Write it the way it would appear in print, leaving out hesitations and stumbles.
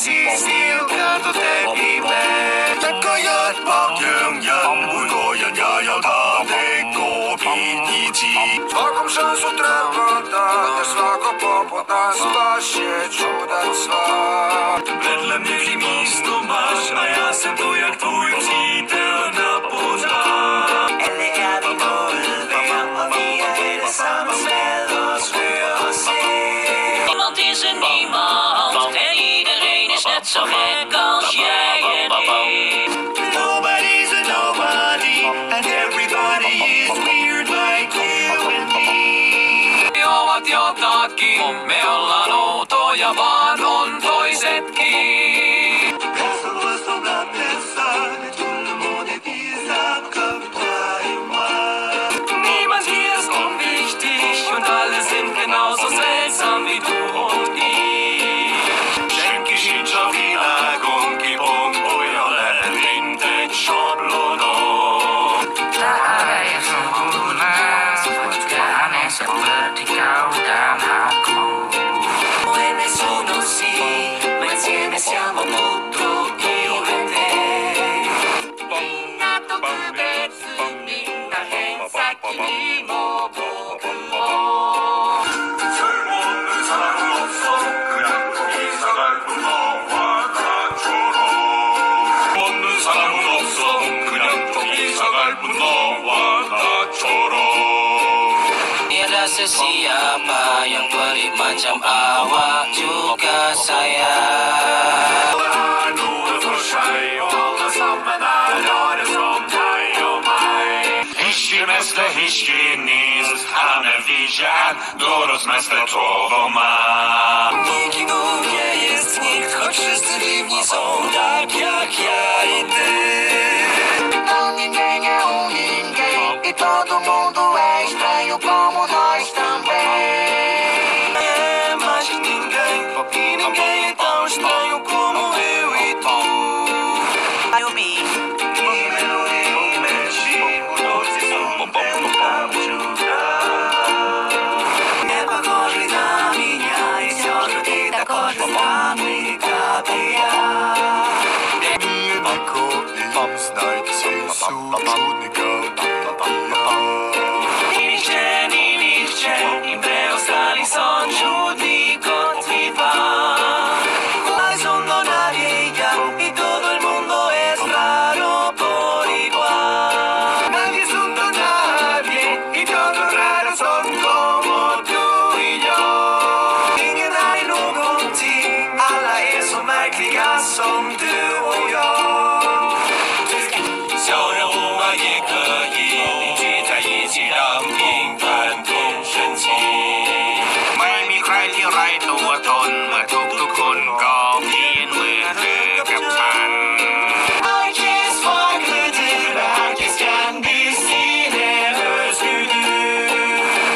Sissiltä totetimme. Näköjät bakgrunden, urgojen jag tar det går vid i tid. Bakom sjöns drömmar, där svag och poppotas varje troddat svar. Medlem nu i mistomars, när jag sen då jag tog ut tiden på dag. Eller är vi på UV, och vi är tillsammans med oss för att se. Niemand is er niemand, en iedereen is net zo gek als jij en ik. Nobody's a nobody, and everybody is weird like you and me. Me ovat jotakin, me ollaan outoja, vaan on toisetkin. Tässä luossa läpessä, nyt tunne det visar Körper i mig. Niemand hier ist unwichtig und alle sind genauso seltsam wie du und ich. Senki siitä világon kipong, olyan rintek sablonok. Tak sempurna seperti aneh seperti kau dan aku. E nessuno sì, ma insieme siamo tutto io e te. Minä toteutettu, minä hensäkin imo 없는 사람은 없어 그냥 거기 사갈 뿐 너와 나처럼. Tiada sesiapa yang pelik macam awak juga saya. Alla nog för sig och alla samman är röra som dig och mig. Hiski mäster, hiski minst, han är vision, Doros mäster Tovoma. Dzięki Bogu jest nikt, choć wszyscy dziwni są tak jak ja i ty. Ninguém é ninguém e todo mundo é estranho como nós também. É mais que ninguém, e ninguém é tão estranho como eu e tu. Eu vi. Nieba korzy zamienia i wciąż ty ta korzy z nami kapija. Ni liście, im preostali są czudni kot i pan. Hay son nadie y todo el mundo es raro por igual. Nadie es un don nadie y todos raros son como tú y yo. Ingen är någonting, alla är så märkliga som du och